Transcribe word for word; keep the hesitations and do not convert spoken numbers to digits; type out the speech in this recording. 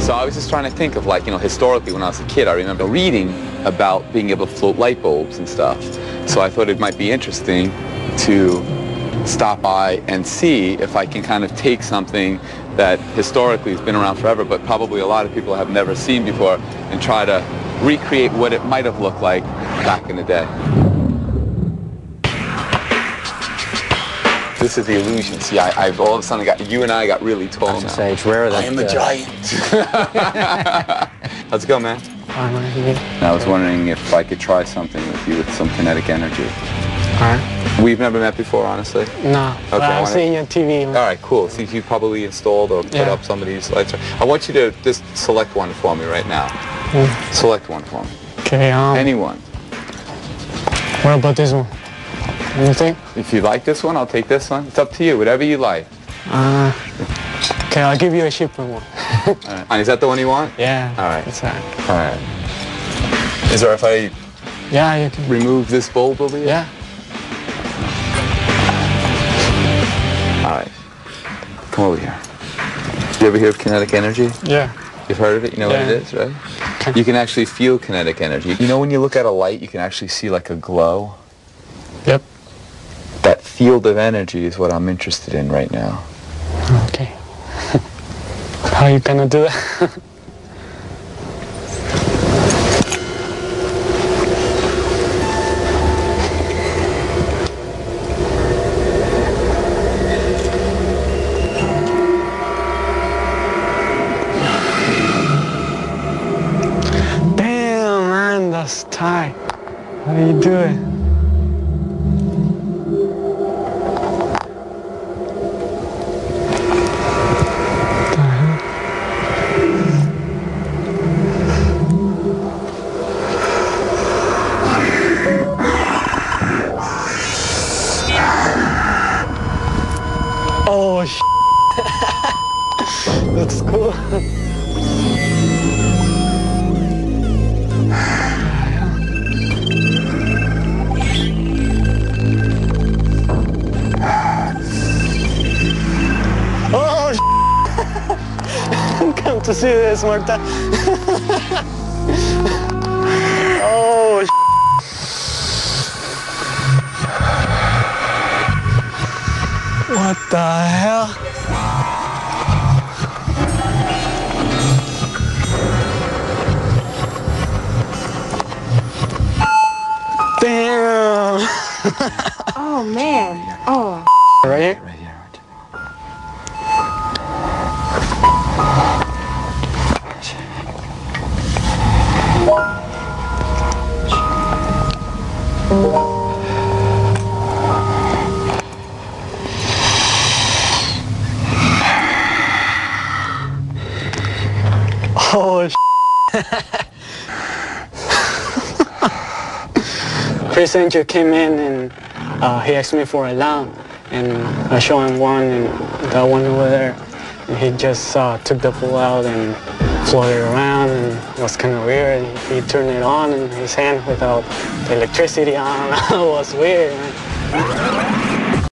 So I was just trying to think of, like, you know, historically when I was a kid, I remember reading about being able to float light bulbs and stuff. So I thought it might be interesting to stop by and see if I can kind of take something that historically has been around forever, but probably a lot of people have never seen before, and try to recreate what it might have looked like back in the day. This is the illusion. See, I, I've all of a sudden got, you and I got really tall I was now. gonna say, it's rare that... I am a uh, giant. How's it go, man? Fine, man. I was wondering if I could try something with you with some kinetic energy. Alright. We've never met before, honestly. No, but I I've wanna- seen your T V. All right, cool. See, you probably installed or put Yeah. up some of these lights. I want you to just select one for me right now. Mm. Select one for me. Okay, um... Anyone. what about this one? Anything? If you like this one, I'll take this one. It's up to you, whatever you like. Uh... Okay, I'll give you a cheaper one. All right. And is that the one you want? Yeah. All right. That's all right. All right. Is there if I Yeah, you can... remove this bulb over here? Yeah. All right. Come over here. You ever hear of kinetic energy? Yeah. You've heard of it? You know Yeah. what it is, right? Okay. You can actually feel kinetic energy. You know when you look at a light, you can actually see like a glow? Yep. That field of energy is what I'm interested in right now. Okay. How you gonna do that? Damn, man, that's tight. How do you do it? Oh, sh that's cool. Oh, sh come to see this, Marta. Oh, sh what the hell? Damn! Oh man. Oh. Right here? Right here. Oh, sh Chris Angel came in and uh, he asked me for a lamp, and I showed him one, and that one over there, and he just uh, took the pool out and floated around, and it was kind of weird. He turned it on in his hand without the electricity on. It was weird, man.